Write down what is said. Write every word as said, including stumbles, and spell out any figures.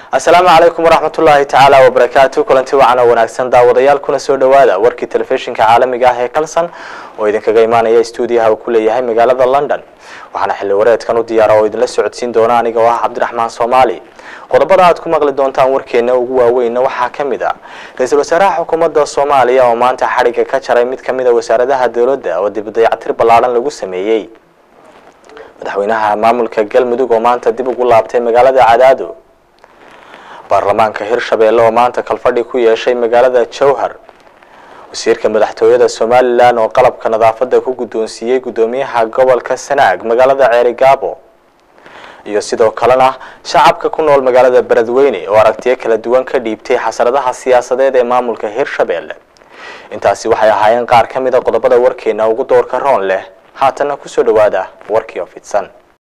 السلام عليكم ورحمة الله تعالى وبركاته. كلنتي وعنا وناكسن داوديال كنا سو دوادا warkii telefishinka caalamiga ah ee Kalsan oo idinka geymaanaya stuudiyaha ku leeyahay magaalada London. waxaana xilli wareedkan u diyaar oo idin la socodsiin doona aniga waa Cabdiraxmaan Soomaali. qodobada aad ku maqli doontaan warkeena ugu waaweyn waxa kamid ah ra'iisul wasaaraha xukuumadda Soomaaliya oo maanta xariga ka jaray mid kamid ah wasaaradaha dawladda oo dib u dayactir ballaaran lagu sameeyay. madaxweynaha maamulka Galmudug oo maanta dib ugu laabtay magaalada Cadaado. baarlamaanka Hirshabeelle oo maanta kalfadhi ku yeeshay magaalada Jowhar. wasiirka madaxtooyada Soomaaliland oo qalabka nadaafadda ku gudoonsiiyay gudoomiyaha gobolka Sanaag magaalada Ceerigaabo. iyo sidoo kalena shacabka ku nool magaalada Beledweyne oo aragtiyo kala duwan ka dhiibtay xasaradaha siyaasadeed ee maamulka Hirshabeelle. intaasi waxay ahaayeen qaar ka mid ah qodobada warkeena ugu doorka roon leh. haatana ku soo dhawaada warkii oo fidsan.